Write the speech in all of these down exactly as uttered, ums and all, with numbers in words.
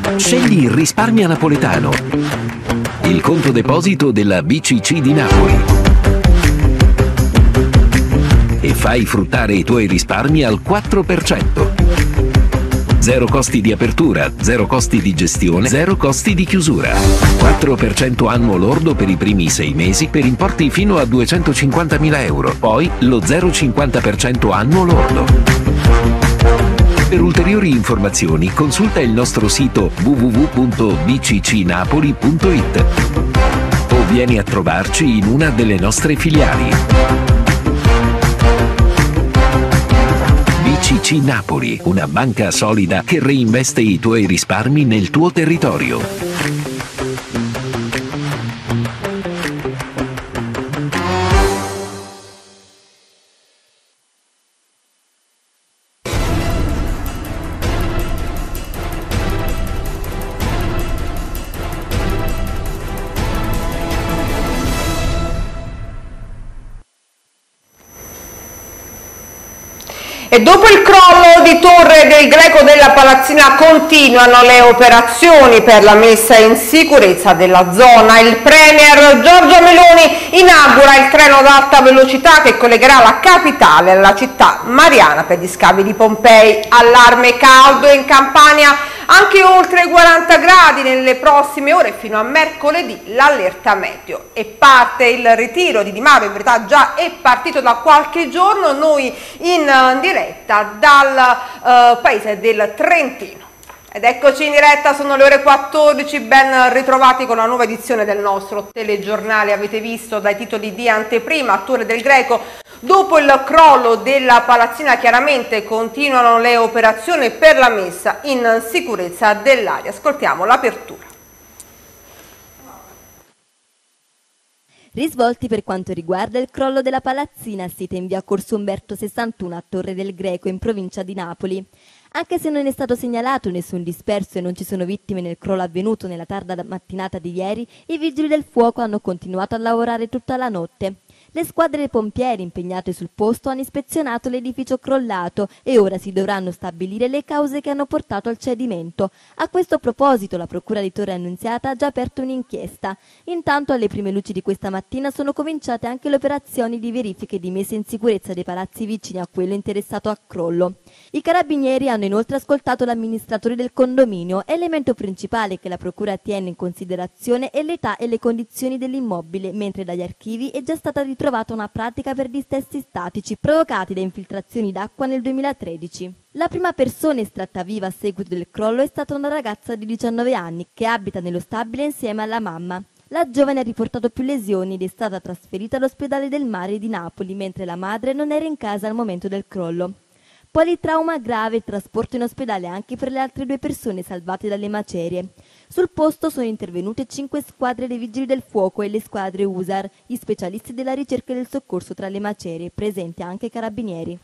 Scegli Risparmia Napoletano, il conto deposito della B C C di Napoli, e fai fruttare i tuoi risparmi al quattro per cento. Zero costi di apertura, zero costi di gestione, zero costi di chiusura. quattro per cento annuo lordo per i primi sei mesi per importi fino a duecentocinquantamila euro. Poi lo zero virgola cinquanta per cento annuo lordo. Per ulteriori informazioni consulta il nostro sito w w w punto b c c napoli punto i t o vieni a trovarci in una delle nostre filiali. B C C Napoli, una banca solida che reinveste i tuoi risparmi nel tuo territorio. E dopo il crollo di Torre del Greco della Palazzina continuano le operazioni per la messa in sicurezza della zona. Il premier Giorgia Meloni inaugura il treno ad alta velocità che collegherà la capitale alla città mariana per gli scavi di Pompei. Allarme caldo in Campania, anche oltre i quaranta gradi nelle prossime ore fino a mercoledì l'allerta meteo. E parte il ritiro di Di Maio, in verità già è partito da qualche giorno, noi in diretta dal uh, paese del Trentino. Ed eccoci in diretta, sono le ore quattordici, ben ritrovati con la nuova edizione del nostro telegiornale. Avete visto dai titoli di anteprima, Torre del Greco, dopo il crollo della Palazzina chiaramente continuano le operazioni per la messa in sicurezza dell'area. Ascoltiamo l'apertura. Risvolti per quanto riguarda il crollo della Palazzina, sita in via Corso Umberto sessantuno a Torre del Greco in provincia di Napoli. Anche se non è stato segnalato nessun disperso e non ci sono vittime nel crollo avvenuto nella tarda mattinata di ieri, i vigili del fuoco hanno continuato a lavorare tutta la notte. Le squadre pompieri impegnate sul posto hanno ispezionato l'edificio crollato e ora si dovranno stabilire le cause che hanno portato al cedimento. A questo proposito la Procura di Torre Annunziata ha già aperto un'inchiesta. Intanto alle prime luci di questa mattina sono cominciate anche le operazioni di verifica e di messa in sicurezza dei palazzi vicini a quello interessato a crollo. I carabinieri hanno inoltre ascoltato l'amministratore del condominio. Elemento principale che la Procura tiene in considerazione è l'età e le condizioni dell'immobile, mentre dagli archivi è già stata ritrovata trovata una pratica per dissesti statici provocati da infiltrazioni d'acqua nel duemilatredici. La prima persona estratta viva a seguito del crollo è stata una ragazza di diciannove anni che abita nello stabile insieme alla mamma. La giovane ha riportato più lesioni ed è stata trasferita all'ospedale del Mare di Napoli, mentre la madre non era in casa al momento del crollo. Politrauma grave e trasporto in ospedale anche per le altre due persone salvate dalle macerie. Sul posto sono intervenute cinque squadre dei vigili del fuoco e le squadre U S A R, gli specialisti della ricerca e del soccorso tra le macerie, presenti anche carabinieri.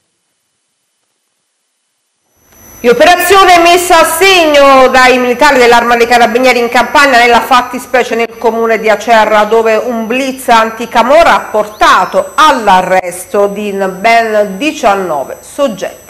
E operazione messa a segno dai militari dell'Arma dei Carabinieri in Campania, nella fattispecie nel comune di Acerra, dove un blitz anticamorra ha portato all'arresto di ben diciannove soggetti.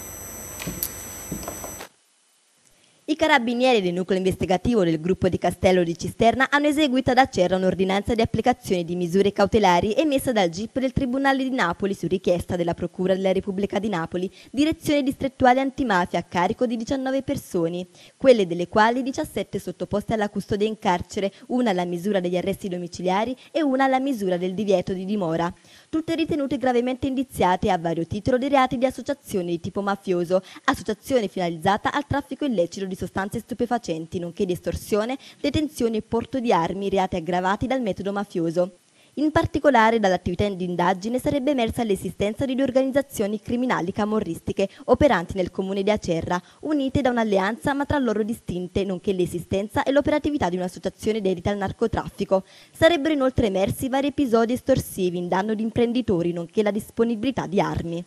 I carabinieri del nucleo investigativo del gruppo di Castello di Cisterna hanno eseguito ad Acerra un'ordinanza di applicazione di misure cautelari emessa dal G I P del Tribunale di Napoli su richiesta della Procura della Repubblica di Napoli, direzione distrettuale antimafia a carico di diciannove persone, quelle delle quali diciassette sottoposte alla custodia in carcere, una alla misura degli arresti domiciliari e una alla misura del divieto di dimora. Tutte ritenute gravemente indiziate a vario titolo dei reati di associazione di tipo mafioso, associazione finalizzata al traffico illecito di sostanze stupefacenti, nonché di estorsione, detenzione e porto di armi, reati aggravati dal metodo mafioso. In particolare, dall'attività di indagine sarebbe emersa l'esistenza di due organizzazioni criminali camorristiche operanti nel comune di Acerra, unite da un'alleanza ma tra loro distinte, nonché l'esistenza e l'operatività di un'associazione dedita al narcotraffico. Sarebbero inoltre emersi vari episodi estorsivi in danno di imprenditori, nonché la disponibilità di armi.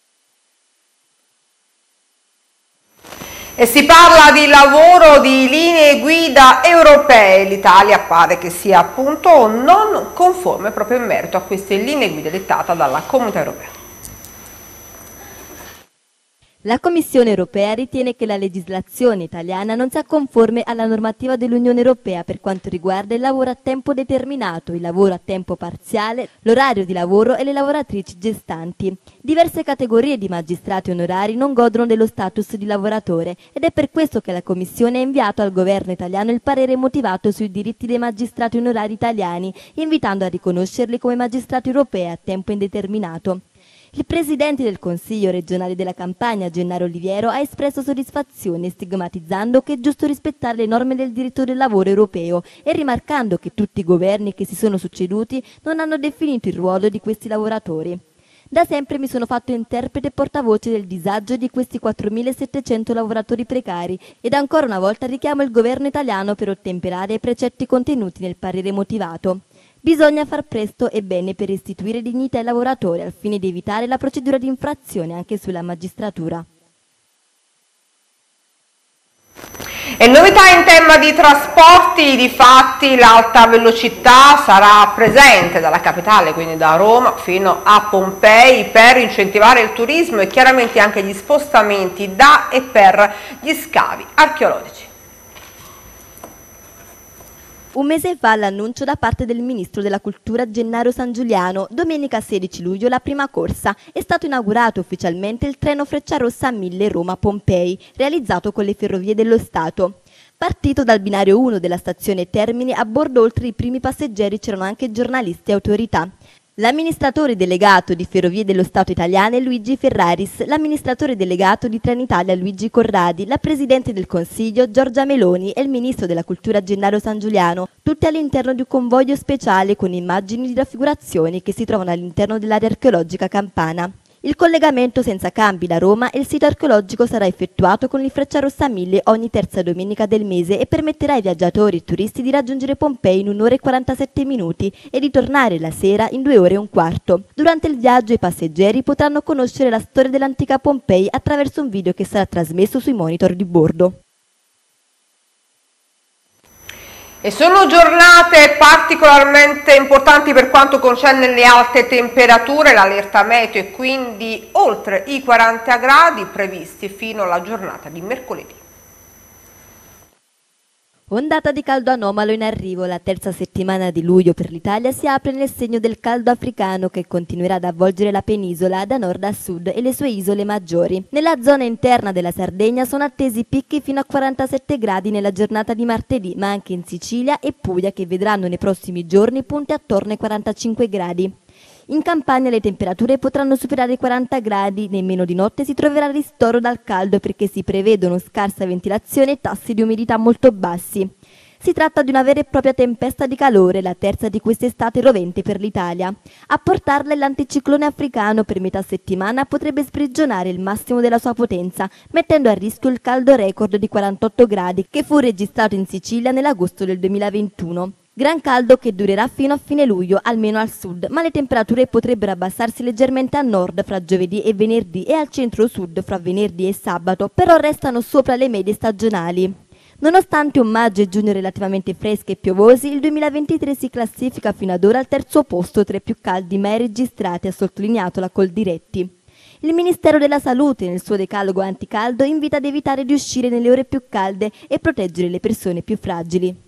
E si parla di lavoro di linee guida europee. L'Italia pare che sia appunto non conforme proprio in merito a queste linee guida dettate dalla Comunità Europea. La Commissione europea ritiene che la legislazione italiana non sia conforme alla normativa dell'Unione europea per quanto riguarda il lavoro a tempo determinato, il lavoro a tempo parziale, l'orario di lavoro e le lavoratrici gestanti. Diverse categorie di magistrati onorari non godono dello status di lavoratore ed è per questo che la Commissione ha inviato al governo italiano il parere motivato sui diritti dei magistrati onorari italiani, invitando a riconoscerli come magistrati europei a tempo indeterminato. Il presidente del Consiglio regionale della Campania, Gennaro Oliviero, ha espresso soddisfazione stigmatizzando che è giusto rispettare le norme del diritto del lavoro europeo e rimarcando che tutti i governi che si sono succeduti non hanno definito il ruolo di questi lavoratori. Da sempre mi sono fatto interprete e portavoce del disagio di questi quattromilasettecento lavoratori precari ed ancora una volta richiamo il governo italiano per ottemperare ai precetti contenuti nel parere motivato. Bisogna far presto e bene per restituire dignità ai lavoratori al fine di evitare la procedura di infrazione anche sulla magistratura. E novità in tema di trasporti, difatti l'alta velocità sarà presente dalla capitale, quindi da Roma fino a Pompei, per incentivare il turismo e chiaramente anche gli spostamenti da e per gli scavi archeologici. Un mese fa l'annuncio da parte del Ministro della Cultura Gennaro Sangiuliano, domenica sedici luglio la prima corsa, è stato inaugurato ufficialmente il treno Frecciarossa mille Roma-Pompei, realizzato con le Ferrovie dello Stato. Partito dal binario uno della stazione Termini, a bordo oltre i primi passeggeri c'erano anche giornalisti e autorità. L'amministratore delegato di Ferrovie dello Stato italiane Luigi Ferraris, l'amministratore delegato di Trenitalia Luigi Corradi, la Presidente del Consiglio Giorgia Meloni e il Ministro della Cultura Gennaro Sangiuliano, tutti all'interno di un convoglio speciale con immagini di raffigurazioni che si trovano all'interno dell'area archeologica campana. Il collegamento senza cambi da Roma e il sito archeologico sarà effettuato con il Frecciarossa mille ogni terza domenica del mese e permetterà ai viaggiatori e turisti di raggiungere Pompei in un'ora e quarantasette minuti e di tornare la sera in due ore e un quarto. Durante il viaggio i passeggeri potranno conoscere la storia dell'antica Pompei attraverso un video che sarà trasmesso sui monitor di bordo. E sono giornate particolarmente importanti per quanto concerne le alte temperature, l'allerta meteo è quindi oltre i quaranta gradi previsti fino alla giornata di mercoledì. Ondata di caldo anomalo in arrivo, la terza settimana di luglio per l'Italia si apre nel segno del caldo africano che continuerà ad avvolgere la penisola da nord a sud e le sue isole maggiori. Nella zona interna della Sardegna sono attesi picchi fino a quarantasette gradi nella giornata di martedì, ma anche in Sicilia e Puglia che vedranno nei prossimi giorni punte attorno ai quarantacinque gradi. In Campania le temperature potranno superare i quaranta gradi, nemmeno di notte si troverà ristoro dal caldo perché si prevedono scarsa ventilazione e tassi di umidità molto bassi. Si tratta di una vera e propria tempesta di calore, la terza di quest'estate rovente per l'Italia. A portarla è l'anticiclone africano, per metà settimana potrebbe sprigionare il massimo della sua potenza, mettendo a rischio il caldo record di quarantotto gradi che fu registrato in Sicilia nell'agosto del duemilaventuno. Gran caldo che durerà fino a fine luglio, almeno al sud, ma le temperature potrebbero abbassarsi leggermente a nord fra giovedì e venerdì e al centro-sud fra venerdì e sabato, però restano sopra le medie stagionali. Nonostante un maggio e giugno relativamente freschi e piovosi, il duemilaventitré si classifica fino ad ora al terzo posto tra i più caldi mai registrati, ha sottolineato la Coldiretti. Il Ministero della Salute, nel suo decalogo anticaldo, invita ad evitare di uscire nelle ore più calde e proteggere le persone più fragili.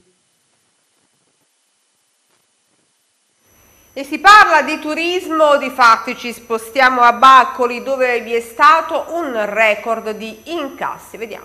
E si parla di turismo, difatti ci spostiamo a Baccoli dove vi è stato un record di incassi, vediamo.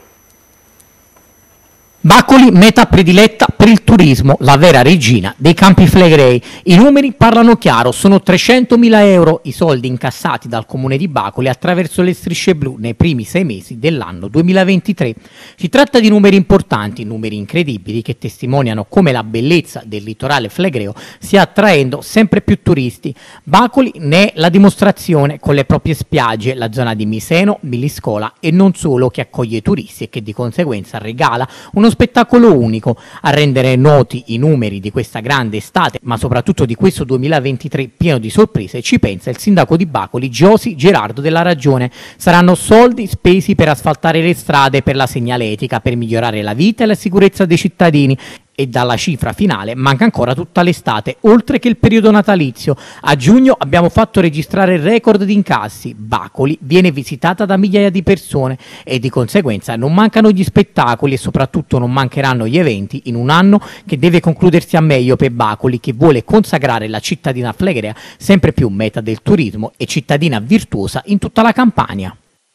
Baccoli, meta prediletta per il turismo, la vera regina dei Campi Flegrei. I numeri parlano chiaro, sono trecentomila euro i soldi incassati dal comune di Baccoli attraverso le strisce blu nei primi sei mesi dell'anno duemilaventitré. Si tratta di numeri importanti, numeri incredibili che testimoniano come la bellezza del litorale flegreo stia attraendo sempre più turisti. Baccoli ne è la dimostrazione con le proprie spiagge, la zona di Miseno, Miliscola e non solo, che accoglie i turisti e che di conseguenza regala uno spettacolo unico. A rendere noti i numeri di questa grande estate, ma soprattutto di questo duemilaventitré pieno di sorprese, ci pensa il sindaco di Baccoli, Giosi Gerardo della Ragione. Saranno soldi spesi per asfaltare le strade, per la segnaletica, per migliorare la vita e la sicurezza dei cittadini. e dalla cifra finale manca ancora tutta l'estate, oltre che il periodo natalizio. A giugno abbiamo fatto registrare il record di incassi. Bacoli viene visitata da migliaia di persone e di conseguenza non mancano gli spettacoli e soprattutto non mancheranno gli eventi in un anno che deve concludersi a meglio per Bacoli, che vuole consacrare la cittadina flegrea sempre più meta del turismo e cittadina virtuosa in tutta la Campania.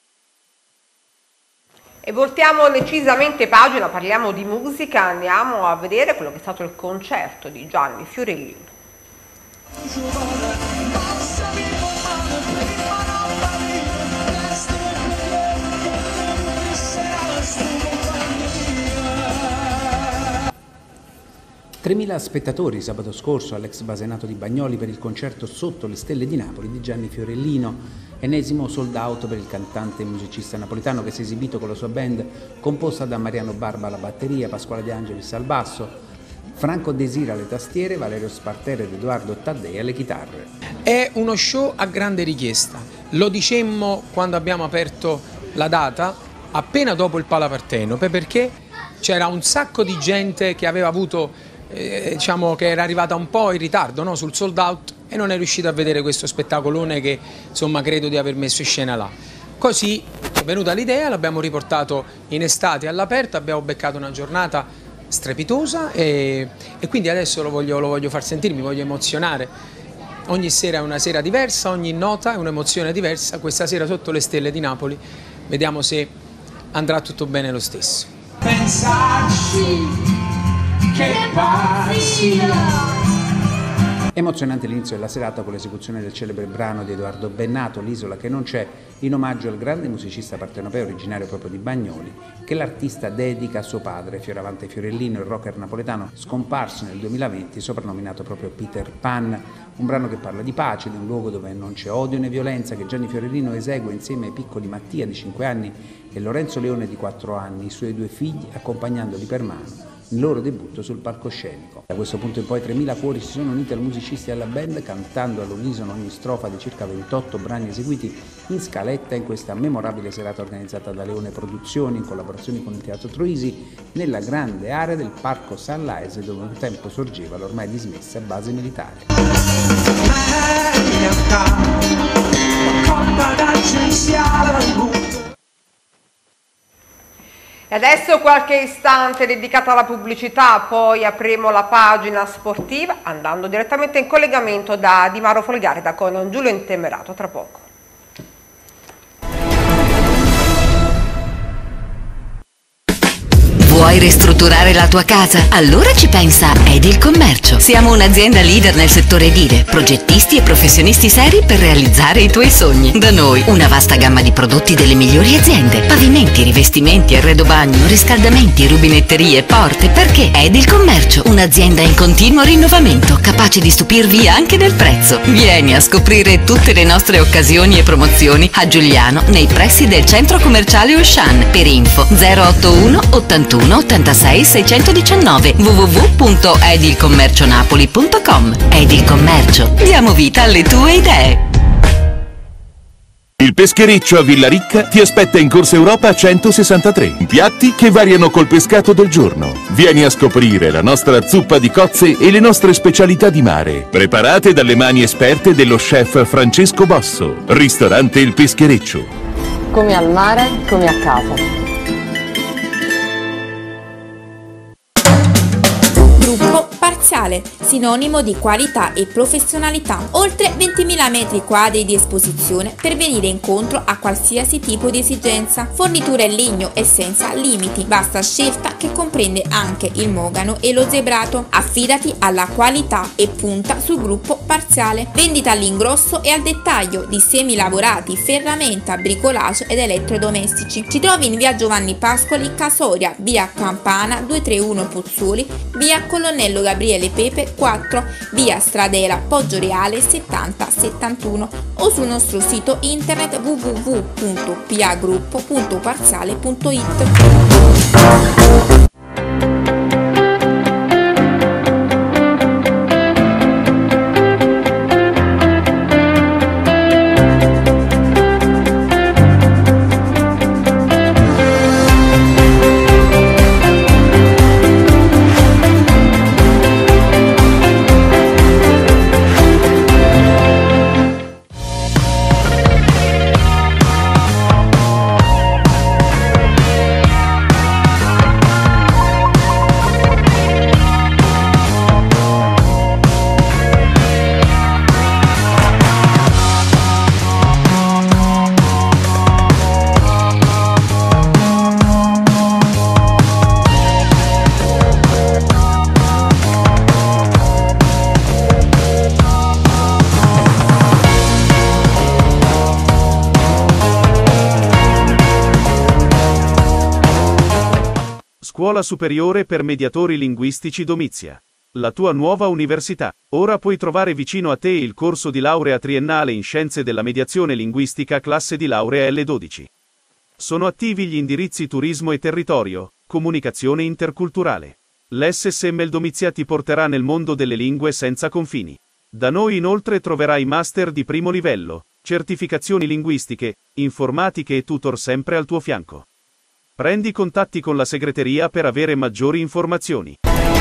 E voltiamo decisamente pagina, parliamo di musica, andiamo a vedere quello che è stato il concerto di Gianni Fiorellino. tremila spettatori sabato scorso all'ex Basenato di Bagnoli per il concerto Sotto le stelle di Napoli di Gianni Fiorellino, ennesimo sold out per il cantante e musicista napoletano che si è esibito con la sua band composta da Mariano Barba alla batteria, Pasquale De Angelis al basso, Franco Desira alle tastiere, Valerio Spartero ed Edoardo Taddei alle chitarre. È uno show a grande richiesta, lo dicemmo quando abbiamo aperto la data, appena dopo il Palapartenope, perché c'era un sacco di gente che aveva avuto Eh, diciamo che era arrivata un po' in ritardo, no? Sul sold out e non è riuscita a vedere questo spettacolone che insomma credo di aver messo in scena là. Così è venuta l'idea, l'abbiamo riportato in estate all'aperto, abbiamo beccato una giornata strepitosa e, e quindi adesso lo voglio, lo voglio far sentire, mi voglio emozionare. Ogni sera è una sera diversa, ogni nota è un'emozione diversa. Questa sera Sotto le stelle di Napoli vediamo se andrà tutto bene lo stesso. Pensarci che pazzia. Emozionante l'inizio della serata con l'esecuzione del celebre brano di Edoardo Bennato, L'isola che non c'è, in omaggio al grande musicista partenopeo originario proprio di Bagnoli, che l'artista dedica a suo padre, Fioravante Fiorellino, il rocker napoletano scomparso nel duemilaventi, soprannominato proprio Peter Pan. Un brano che parla di pace, di un luogo dove non c'è odio né violenza, che Gianni Fiorellino esegue insieme ai piccoli Mattia di cinque anni e Lorenzo Leone di quattro anni, i suoi due figli, accompagnandoli per mano il loro debutto sul palcoscenico. Da questo punto in poi tremila cuori si sono uniti al musicisti e alla band, cantando all'unisono ogni strofa dei circa ventotto brani eseguiti in scaletta in questa memorabile serata organizzata da Leone Produzioni in collaborazione con il Teatro Troisi nella grande area del Parco San Laese, dove un tempo sorgeva l'ormai dismessa base militare. E adesso qualche istante dedicata alla pubblicità, poi apriamo la pagina sportiva andando direttamente in collegamento da Di Maro Folgarida con Giulio Intemerato, tra poco. Vuoi ristrutturare la tua casa? Allora ci pensa Edilcommercio. Siamo un'azienda leader nel settore edile, progettisti e professionisti seri per realizzare i tuoi sogni. Da noi una vasta gamma di prodotti delle migliori aziende: pavimenti, rivestimenti, arredo bagno, riscaldamenti, rubinetterie, porte. Perché Edilcommercio, un'azienda in continuo rinnovamento, capace di stupirvi anche nel prezzo. Vieni a scoprire tutte le nostre occasioni e promozioni a Giuliano, nei pressi del centro commerciale Auchan. Per info zero ottantuno ottantuno ottantasei seicentodiciannove w w w punto edilcommercionapoli punto com. Edilcommercio, diamo vita alle tue idee. Il peschereccio a Villaricca ti aspetta in Corsa Europa centosessantatré. Piatti che variano col pescato del giorno. Vieni a scoprire la nostra zuppa di cozze e le nostre specialità di mare, preparate dalle mani esperte dello chef Francesco Bosso. Ristorante Il Peschereccio. Come al mare, come a casa. Gruppo Parziale, sinonimo di qualità e professionalità. Oltre ventimila metri quadri di esposizione per venire incontro a qualsiasi tipo di esigenza. Forniture in legno e senza limiti. Vasta scelta che comprende anche il mogano e lo zebrato. Affidati alla qualità e punta sul Gruppo Parziale. Vendita all'ingrosso e al dettaglio di semilavorati, ferramenta, bricolage ed elettrodomestici. Ci trovi in via Giovanni Pascoli, Casoria, via Campana duecentotrentuno Pozzuoli, via Colonnello Gabriele Pepe quattro, via Stradela Poggioreale settanta settantuno o sul nostro sito internet w w w punto p a gruppo punto parziale punto i t. Scuola Superiore per Mediatori Linguistici Domizia. La tua nuova università. Ora puoi trovare vicino a te il corso di laurea triennale in Scienze della Mediazione Linguistica classe di laurea L dodici. Sono attivi gli indirizzi Turismo e Territorio, Comunicazione Interculturale. L'S S M Domizia ti porterà nel mondo delle lingue senza confini. Da noi inoltre troverai master di primo livello, certificazioni linguistiche, informatiche e tutor sempre al tuo fianco. Prendi contatti con la segreteria per avere maggiori informazioni.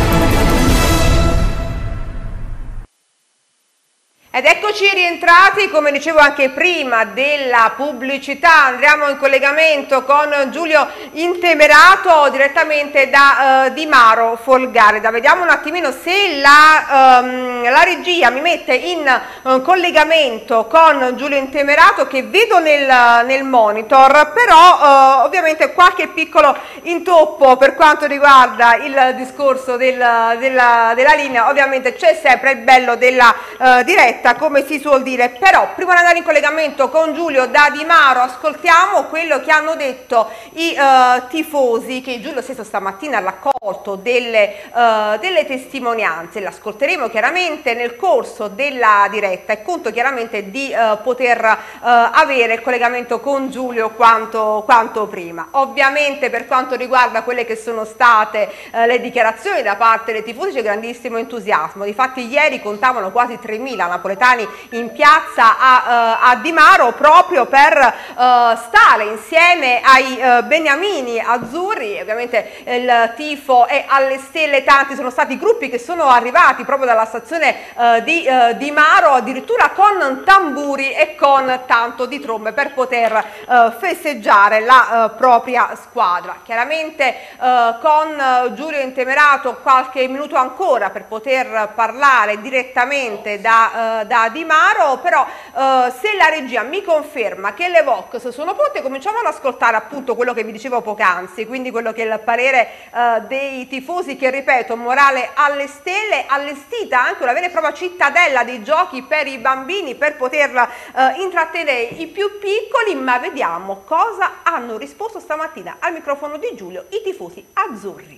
Ed eccoci rientrati, come dicevo anche prima della pubblicità, andremo in collegamento con Giulio Intemerato direttamente da uh, Di Maro Folgareda. Vediamo un attimino se la, um, la regia mi mette in uh, collegamento con Giulio Intemerato, che vedo nel, nel monitor, però uh, ovviamente qualche piccolo intoppo per quanto riguarda il discorso del, della, della linea. Ovviamente c'è sempre il bello della uh, diretta, come si suol dire. Però prima di andare in collegamento con Giulio da Di Maro, ascoltiamo quello che hanno detto i uh, tifosi, che Giulio stesso stamattina ha raccolto delle, uh, delle testimonianze. L'ascolteremo chiaramente nel corso della diretta e conto chiaramente di uh, poter uh, avere il collegamento con Giulio quanto, quanto prima. Ovviamente per quanto riguarda quelle che sono state uh, le dichiarazioni da parte dei tifosi c'è grandissimo entusiasmo. Difatti ieri contavano quasi tremila napoletani in piazza a, uh, a Di Maro proprio per uh, stare insieme ai uh, beniamini azzurri. Ovviamente il tifo è alle stelle, tanti sono stati i gruppi che sono arrivati proprio dalla stazione uh, di uh, Di Maro, addirittura con tamburi e con tanto di trombe per poter uh, festeggiare la uh, propria squadra. Chiaramente uh, con uh, Giulio Intemerato qualche minuto ancora per poter parlare direttamente da uh, da Di Maro, però uh, se la regia mi conferma che le Vox sono pronte, cominciamo ad ascoltare appunto quello che vi dicevo poc'anzi, quindi quello che è il parere uh, dei tifosi, che ripeto, morale alle stelle, allestita anche una vera e propria cittadella dei giochi per i bambini per poter uh, intrattenere i più piccoli. Ma vediamo cosa hanno risposto stamattina al microfono di Giulio i tifosi azzurri.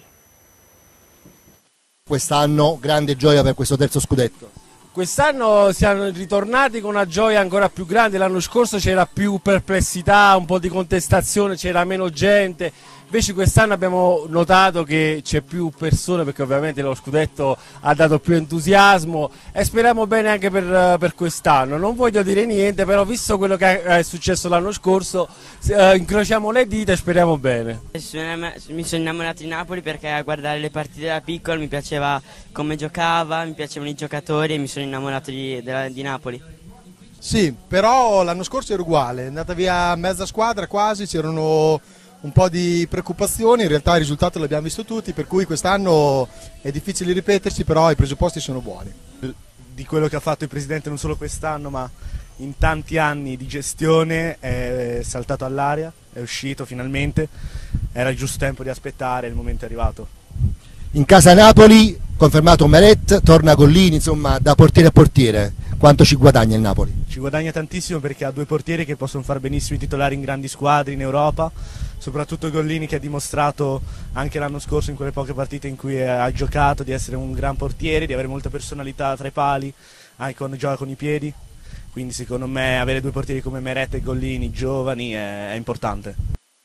Quest'anno grande gioia per questo terzo scudetto. Quest'anno siamo ritornati con una gioia ancora più grande. L'anno scorso c'era più perplessità, un po' di contestazione, c'era meno gente. Invece quest'anno abbiamo notato che c'è più persone, perché ovviamente lo scudetto ha dato più entusiasmo, e speriamo bene anche per, per quest'anno. Non voglio dire niente, però visto quello che è successo l'anno scorso, eh, incrociamo le dita e speriamo bene. Mi sono innamorato di Napoli perché a guardare le partite da piccolo mi piaceva come giocava, mi piacevano i giocatori e mi sono innamorato di, di, di Napoli. Sì, però l'anno scorso era uguale, è andata via mezza squadra quasi, c'erano un po' di preoccupazioni, in realtà il risultato l'abbiamo visto tutti, per cui quest'anno è difficile ripetersi, però i presupposti sono buoni. Di quello che ha fatto il Presidente non solo quest'anno ma in tanti anni di gestione, è saltato all'aria, è uscito finalmente, era il giusto tempo di aspettare, il momento è arrivato. In casa Napoli, confermato Meret, torna Gollini, insomma da portiere a portiere. Quanto ci guadagna il Napoli? Ci guadagna tantissimo perché ha due portieri che possono fare benissimo i titolari in grandi squadre in Europa, soprattutto Gollini, che ha dimostrato anche l'anno scorso in quelle poche partite in cui ha giocato di essere un gran portiere, di avere molta personalità tra i pali, anche quando gioca con i piedi, quindi secondo me avere due portieri come Meret e Gollini giovani è, è importante.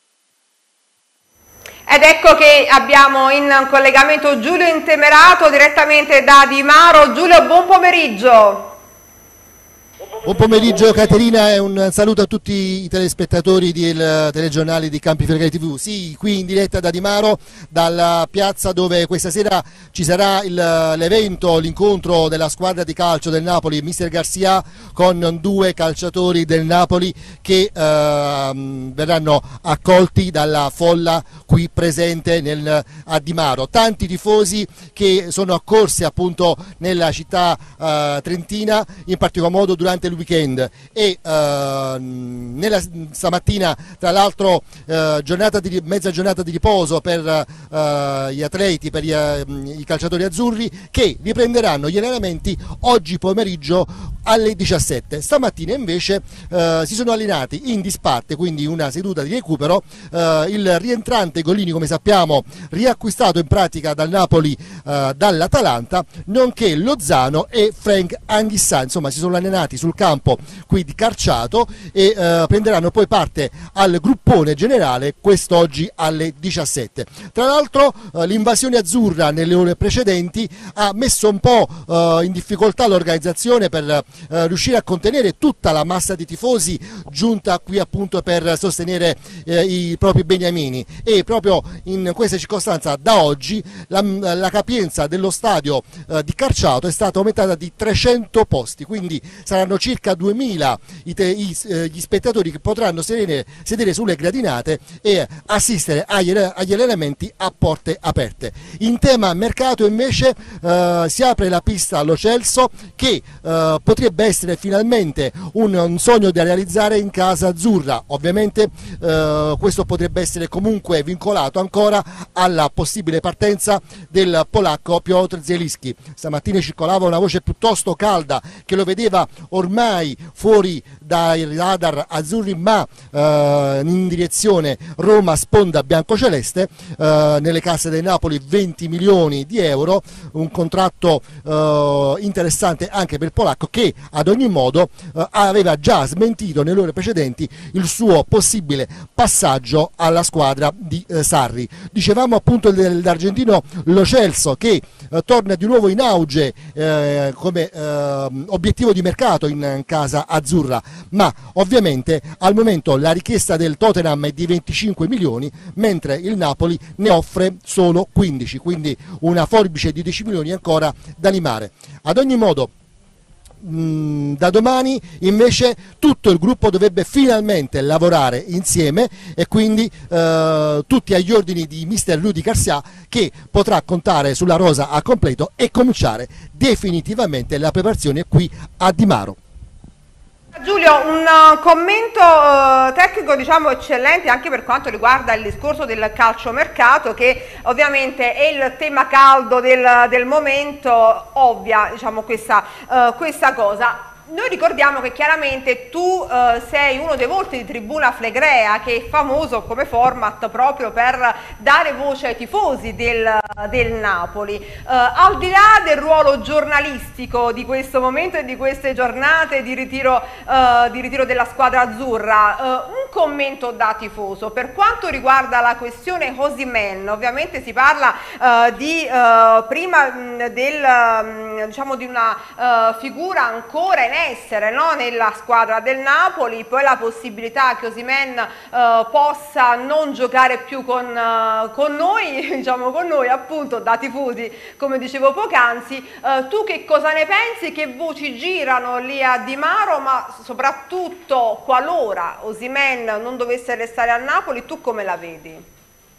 Ed ecco che abbiamo in collegamento Giulio Intemerato direttamente da Di Maro. Giulio, buon pomeriggio. Buon pomeriggio Caterina e un saluto a tutti i telespettatori del telegiornale di Campi Flegrei tivù. Sì, qui in diretta da Di Maro, dalla piazza dove questa sera ci sarà l'evento, l'incontro della squadra di calcio del Napoli, mister Garcia, con due calciatori del Napoli che eh, verranno accolti dalla folla qui presente nel, a Di Maro. Tanti tifosi che sono accorsi appunto nella città eh, trentina, in particolar modo durante il weekend, e eh, nella, stamattina tra l'altro eh, giornata di, mezza giornata di riposo per eh, gli atleti, per gli, eh, i calciatori azzurri, che riprenderanno gli allenamenti oggi pomeriggio alle diciassette. Stamattina invece eh, si sono allenati in disparte, quindi una seduta di recupero, eh, il rientrante Gollini, come sappiamo riacquistato in pratica dal Napoli eh, dall'Atalanta, nonché Lozano e Frank Anghissà. Insomma, si sono allenati sul campo qui di Carciato e eh, prenderanno poi parte al gruppone generale quest'oggi alle diciassette. Tra l'altro eh, l'invasione azzurra nelle ore precedenti ha messo un po' eh, in difficoltà l'organizzazione per eh, riuscire a contenere tutta la massa di tifosi giunta qui appunto per sostenere eh, i propri beniamini, e proprio in questa circostanza da oggi la, la capienza dello stadio eh, di Carciato è stata aumentata di trecento posti, quindi saranno circa duemila i, i, eh, gli spettatori che potranno sedere, sedere sulle gradinate e assistere agli, agli allenamenti a porte aperte. In tema mercato invece eh, si apre la pista allo Celso, che eh, potrebbe essere finalmente un, un sogno da realizzare in casa azzurra. Ovviamente eh, questo potrebbe essere comunque vincolato ancora alla possibile partenza del polacco Piotr Zielinski. Stamattina circolava una voce piuttosto calda che lo vedeva ormai fuori dai radar azzurri, ma eh, in direzione Roma sponda biancoceleste, eh, nelle casse del Napoli venti milioni di euro, un contratto eh, interessante anche per il polacco, che ad ogni modo eh, aveva già smentito nelle ore precedenti il suo possibile passaggio alla squadra di eh, Sarri. Dicevamo appunto dell'argentino Lo Celso, che eh, torna di nuovo in auge eh, come eh, obiettivo di mercato in, in casa azzurra, ma ovviamente al momento la richiesta del Tottenham è di venticinque milioni, mentre il Napoli ne offre solo quindici, quindi una forbice di dieci milioni ancora da limare. Ad ogni modo, mh, da domani invece tutto il gruppo dovrebbe finalmente lavorare insieme, e quindi eh, tutti agli ordini di mister Rudi Garcia, che potrà contare sulla rosa a completo e cominciare definitivamente la preparazione qui a Di Maro. Giulio, un uh, commento uh, tecnico diciamo eccellente anche per quanto riguarda il discorso del calciomercato, che ovviamente è il tema caldo del, del momento, ovvia diciamo questa, uh, questa cosa. Noi ricordiamo che chiaramente tu uh, sei uno dei volti di Tribuna Flegrea, che è famoso come format proprio per dare voce ai tifosi del, del Napoli. Uh, al di là del ruolo giornalistico di questo momento e di queste giornate di ritiro, uh, di ritiro della squadra azzurra, uh, un commento da tifoso per quanto riguarda la questione Osimhen. Ovviamente si parla uh, di uh, prima mh, del, mh, diciamo di una uh, figura ancora in essere, no? Nella squadra del Napoli, poi la possibilità che Osimhen uh, possa non giocare più con, uh, con noi, diciamo con noi appunto da tifosi, come dicevo poc'anzi. Uh, tu che cosa ne pensi? Che voci girano lì a Di Maro, ma soprattutto qualora Osimhen non dovesse restare a Napoli, tu come la vedi?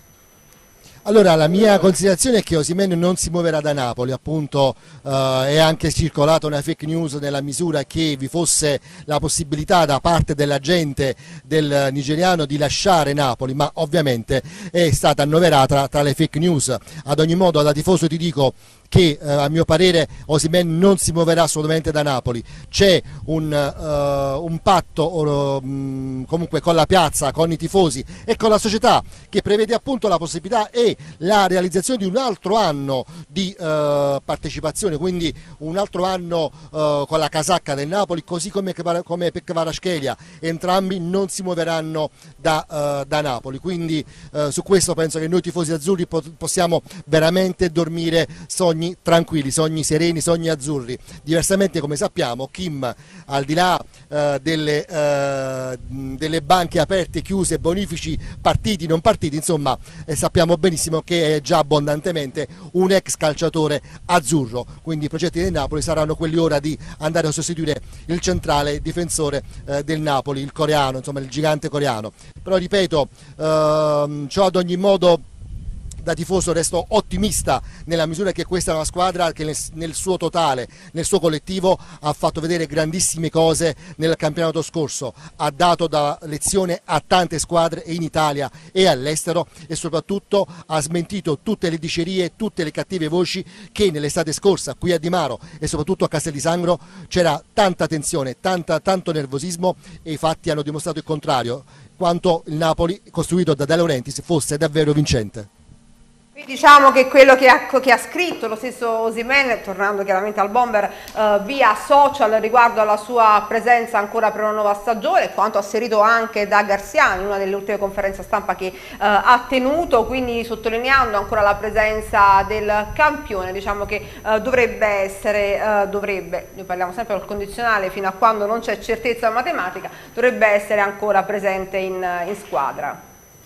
Allora, la mia considerazione è che Osimhen non si muoverà da Napoli, appunto eh, è anche circolata una fake news nella misura che vi fosse la possibilità da parte della gente del nigeriano di lasciare Napoli, ma ovviamente è stata annoverata tra le fake news. Ad ogni modo, da tifoso ti dico che eh, a mio parere Osimhen non si muoverà assolutamente da Napoli. C'è un, uh, un patto uh, mh, comunque con la piazza, con i tifosi e con la società, che prevede appunto la possibilità e la realizzazione di un altro anno di uh, partecipazione, quindi un altro anno uh, con la casacca del Napoli, così come, come per Kvaratskhelia. Entrambi non si muoveranno da, uh, da Napoli, quindi uh, su questo penso che noi tifosi azzurri po possiamo veramente dormire sogni tranquilli, sogni sereni, sogni azzurri. Diversamente, come sappiamo, Kim, al di là eh, delle, eh, delle banche aperte, chiuse, bonifici, partiti, non partiti, insomma eh, sappiamo benissimo che è già abbondantemente un ex calciatore azzurro, quindi i progetti del Napoli saranno quelli ora di andare a sostituire il centrale difensore eh, del Napoli, il coreano, insomma il gigante coreano. Però ripeto, ehm, ciò ad ogni modo da tifoso resto ottimista nella misura che questa è una squadra che nel, nel suo totale, nel suo collettivo ha fatto vedere grandissime cose nel campionato scorso, ha dato da lezione a tante squadre in Italia e all'estero e soprattutto ha smentito tutte le dicerie, tutte le cattive voci che nell'estate scorsa qui a Di Maro e soprattutto a Castel di Sangro c'era tanta tensione, tanta, tanto nervosismo e i fatti hanno dimostrato il contrario, quanto il Napoli costruito da De Laurentiis fosse davvero vincente. Diciamo che quello che ha, che ha scritto lo stesso Osimhen, tornando chiaramente al Bomber eh, via social riguardo alla sua presenza ancora per una nuova stagione, quanto asserito anche da Garziani in una delle ultime conferenze stampa che eh, ha tenuto, quindi sottolineando ancora la presenza del campione, diciamo che eh, dovrebbe essere, eh, dovrebbe, noi parliamo sempre del condizionale fino a quando non c'è certezza matematica, dovrebbe essere ancora presente in, in squadra.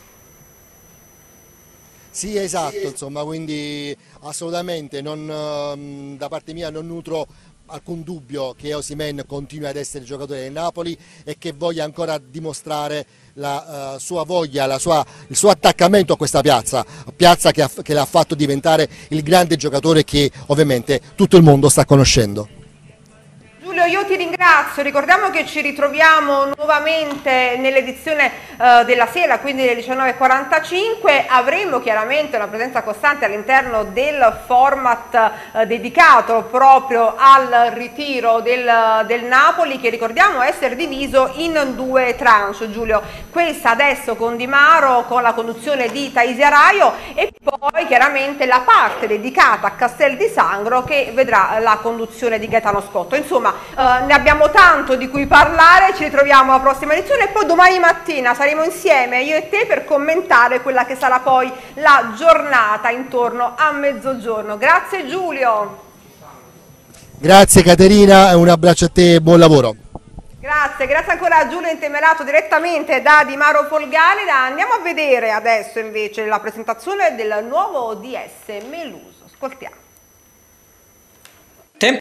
Sì, esatto, insomma, quindi assolutamente non, da parte mia non nutro alcun dubbio che Osimhen continui ad essere il giocatore del Napoli e che voglia ancora dimostrare la uh, sua voglia, la sua, il suo attaccamento a questa piazza, piazza che, ha, che l'ha fatto diventare il grande giocatore che ovviamente tutto il mondo sta conoscendo. Giulio, io ti ringrazio, ricordiamo che ci ritroviamo nuovamente nell'edizione uh, della sera, quindi alle diciannove e quarantacinque, avremo chiaramente una presenza costante all'interno del format uh, dedicato proprio al ritiro del, del Napoli, che ricordiamo essere diviso in due tranche, Giulio, questa adesso con Di Maro, con la conduzione di Taisia Raio e poi chiaramente la parte dedicata a Castel di Sangro che vedrà la conduzione di Gaetano Scotto, insomma. Uh, ne abbiamo tanto di cui parlare, ci ritroviamo alla prossima edizione e poi domani mattina saremo insieme io e te per commentare quella che sarà poi la giornata intorno a mezzogiorno. Grazie Giulio. Grazie Caterina e un abbraccio a te e buon lavoro. Grazie, grazie ancora a Giulio Intemerato direttamente da Di Maro Folgare. Andiamo a vedere adesso invece la presentazione del nuovo O D S Meluso. Ascoltiamo. Tempo.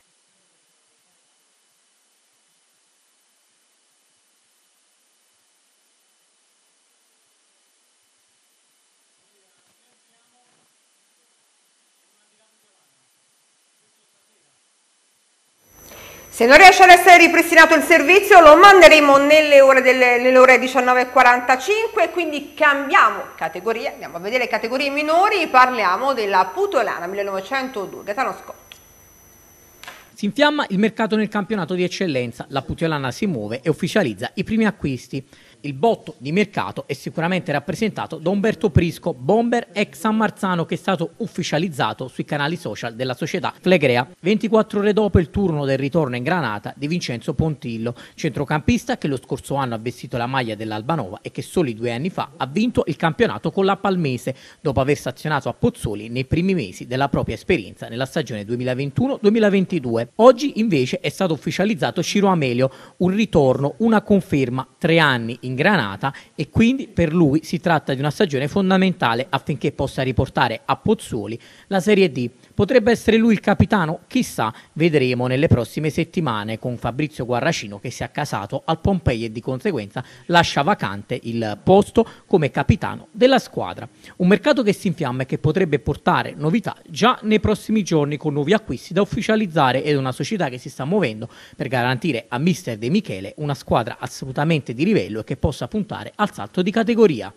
Se non riesce ad essere ripristinato il servizio lo manderemo nelle ore, delle, nelle ore diciannove e quarantacinque, quindi cambiamo categoria, andiamo a vedere categorie minori, parliamo della Putoilana millenovecentodue, Gaetano Scotto. Si infiamma il mercato nel campionato di eccellenza, la Putoilana si muove e ufficializza i primi acquisti. Il botto di mercato è sicuramente rappresentato da Umberto Prisco, bomber ex San Marzano, che è stato ufficializzato sui canali social della società Flegrea. ventiquattro ore dopo il turno del ritorno in granata di Vincenzo Pontillo, centrocampista che lo scorso anno ha vestito la maglia dell'Albanova e che soli due anni fa ha vinto il campionato con la Palmese, dopo aver stazionato a Pozzuoli nei primi mesi della propria esperienza nella stagione duemilaventuno duemilaventidue. Oggi invece è stato ufficializzato Ciro Amelio, un ritorno, una conferma, tre anni in Granata, e quindi per lui si tratta di una stagione fondamentale affinché possa riportare a Pozzuoli la Serie D. Potrebbe essere lui il capitano? Chissà, vedremo nelle prossime settimane, con Fabrizio Guarracino che si è accasato al Pompei e di conseguenza lascia vacante il posto come capitano della squadra. Un mercato che si infiamma e che potrebbe portare novità già nei prossimi giorni, con nuovi acquisti da ufficializzare ed una società che si sta muovendo per garantire a mister De Michele una squadra assolutamente di livello e che possa puntare al salto di categoria.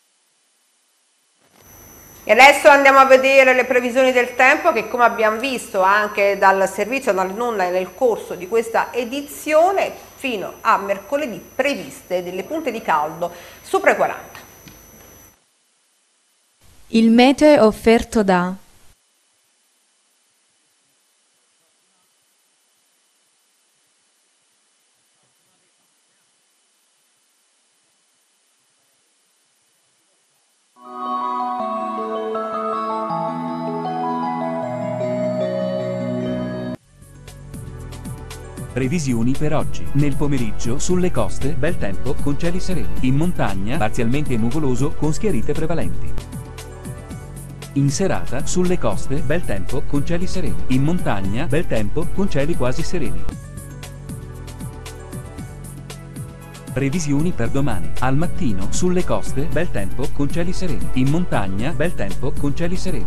E adesso andiamo a vedere le previsioni del tempo che, come abbiamo visto anche dal servizio dall'onda nel corso di questa edizione, fino a mercoledì previste delle punte di caldo sopra i quaranta. Il meteo è offerto da Previsioni per oggi. Nel pomeriggio sulle coste bel tempo con cieli sereni. In montagna parzialmente nuvoloso con schiarite prevalenti. In serata sulle coste bel tempo con cieli sereni. In montagna bel tempo con cieli quasi sereni. Previsioni per domani. Al mattino, sulle coste, bel tempo con cieli sereni. In montagna, bel tempo con cieli sereni.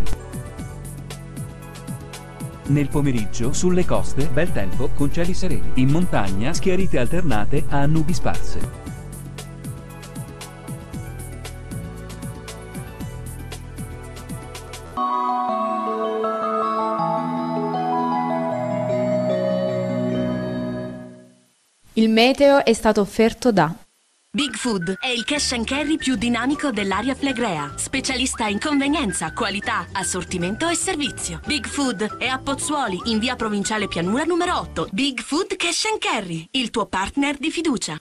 Nel pomeriggio, sulle coste, bel tempo con cieli sereni. In montagna, schiarite alternate a nubi sparse. Il meteo è stato offerto da Big Food è il cash and carry più dinamico dell'area flegrea. Specialista in convenienza, qualità, assortimento e servizio. Big Food è a Pozzuoli, in via Provinciale Pianura numero otto. Big Food Cash and Carry, il tuo partner di fiducia.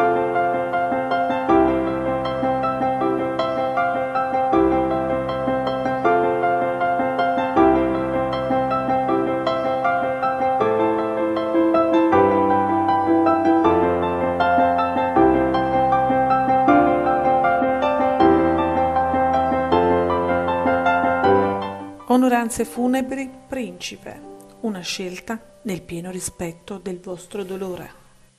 Onoranze funebri Principe, una scelta nel pieno rispetto del vostro dolore.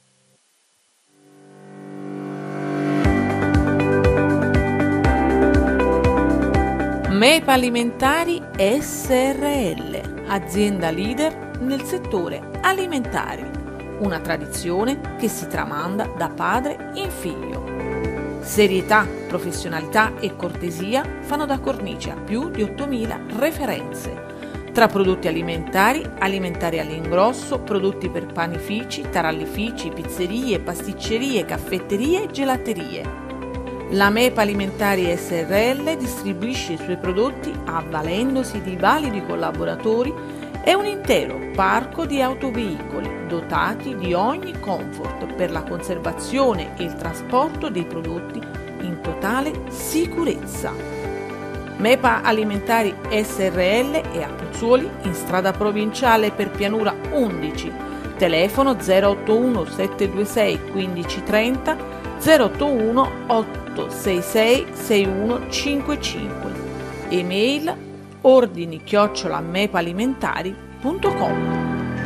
MEPA Alimentari S R L, azienda leader nel settore alimentari, una tradizione che si tramanda da padre in figlio. Serietà, professionalità e cortesia fanno da cornice a più di ottomila referenze. Tra prodotti alimentari, alimentari all'ingrosso, prodotti per panifici, tarallifici, pizzerie, pasticcerie, caffetterie e gelaterie. La MEPA Alimentari S R L distribuisce i suoi prodotti avvalendosi di validi collaboratori e un intero parco di autoveicoli dotati di ogni comfort per la conservazione e il trasporto dei prodotti in totale sicurezza. MEPA Alimentari S R L è a Pozzuoli in strada provinciale per Pianura undici, telefono zero otto uno sette due sei uno cinque tre zero, zero otto uno otto sei sei sei uno cinque cinque, email ordini chiocciola mepalimentari punto com.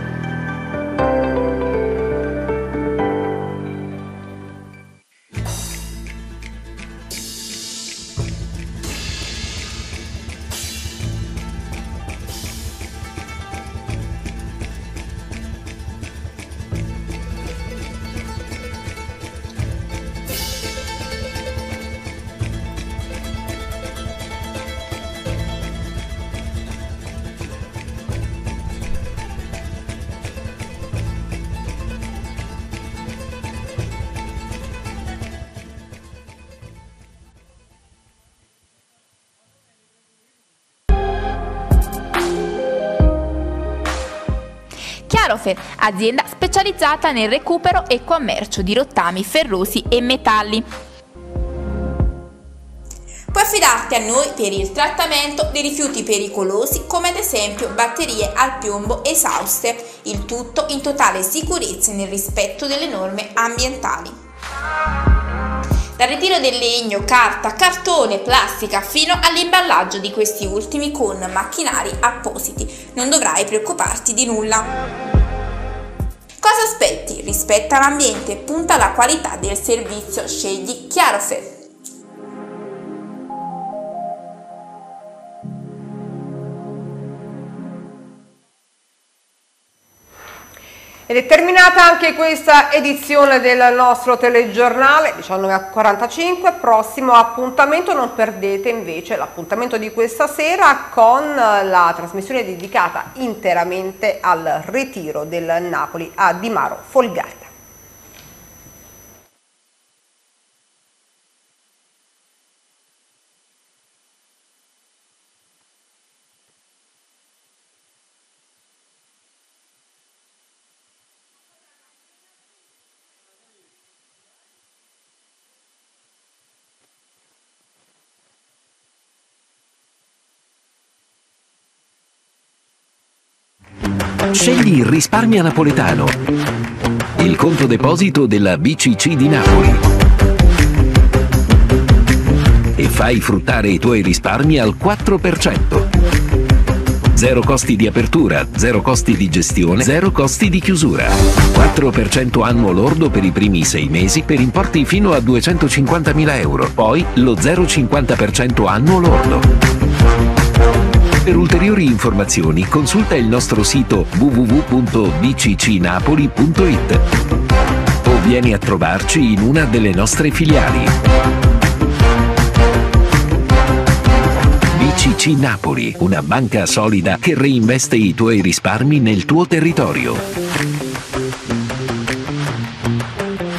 Chiarofer, azienda specializzata nel recupero e commercio di rottami ferrosi e metalli. Puoi affidarti a noi per il trattamento dei rifiuti pericolosi come ad esempio batterie al piombo esauste, il tutto in totale sicurezza e nel rispetto delle norme ambientali. Dal ritiro del legno, carta, cartone, plastica fino all'imballaggio di questi ultimi con macchinari appositi, non dovrai preoccuparti di nulla. Cosa aspetti? Rispetta l'ambiente e punta alla qualità del servizio, scegli Chiarofer. Ed è terminata anche questa edizione del nostro telegiornale, diciannove e quarantacinque, prossimo appuntamento, non perdete invece l'appuntamento di questa sera con la trasmissione dedicata interamente al ritiro del Napoli a Di Maro Folgarda. Scegli Risparmia Napoletano, il conto deposito della B C C di Napoli, e fai fruttare i tuoi risparmi al quattro per cento. Zero costi di apertura, zero costi di gestione, zero costi di chiusura. quattro per cento annuo lordo per i primi sei mesi per importi fino a duecentocinquantamila euro. Poi lo zero virgola cinquanta per cento annuo lordo. Per ulteriori informazioni consulta il nostro sito w w w punto b c c napoli punto i t o vieni a trovarci in una delle nostre filiali. B C C Napoli, una banca solida che reinveste i tuoi risparmi nel tuo territorio.